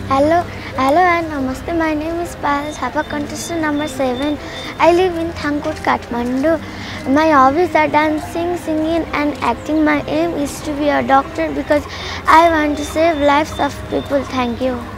Hello and namaste. My name is Payal Thapa, contestant number 7. I live in Thankot, Kathmandu. My hobbies are dancing, singing and acting. My aim is to be a doctor because I want to save lives of people. Thank you.